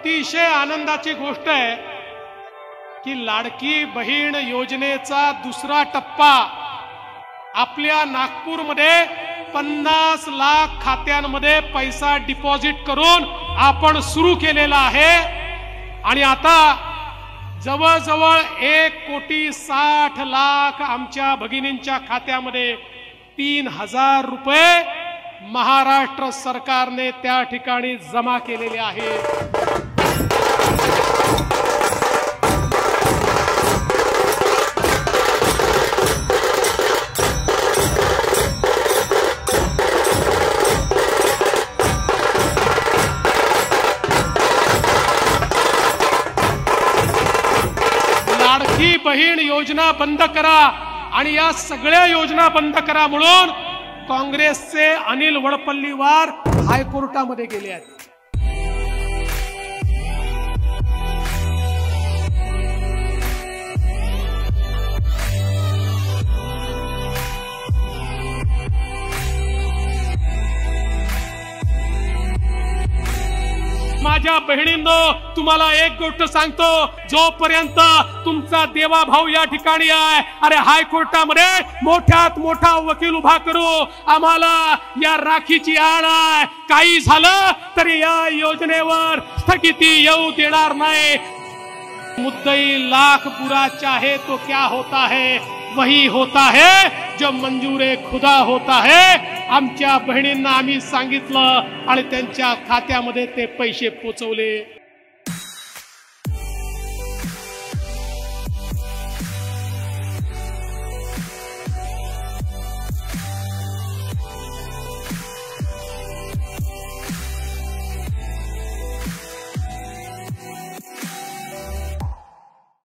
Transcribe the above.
अतिशय आनंदाची गोष्ट आहे की लाडकी बहीण योजनेचा दुसरा टप्पा आपल्या नागपूरमध्ये 50 लाख खात्यांमध्ये पैसा डिपॉझिट करून आपण सुरू केलेला आहे आणि आता जवळजवळ 1,60,00,000 आमच्या भगिनींच्या खात्यामध्ये 3,000 रुपये महाराष्ट्र सरकारने त्या ठिकाणी जमा केलेले आहेत। लाडकी बहीण योजना बंद करा आणि या सगळ्या योजना बंद करा म्हणून काँग्रेसचे अनिल वडपल्लीवार हायकोर्टामध्ये गेले आहेत। माझ्या बहिणींनो, तुम्हाला एक गोष्ट सांगतो, जोपर्यंत तुमचा देवा भाऊ या ठिकाणी आहे, अरे हायकोर्टामध्ये मोठ्यात मोठा वकील उभा करू, आम्हाला या राखीची आण आहे, काही झालं तरी या योजनेवर स्थगिती येऊ देणार नाही। मुद्दई लाख बुरा चाहे तो क्या होता है, वही होता है जो मंजूर खुदा होता है। आमच्या बहिणींना आम्ही सांगितलं आणि त्यांच्या खात्यामध्ये ते पैसे पोचवले।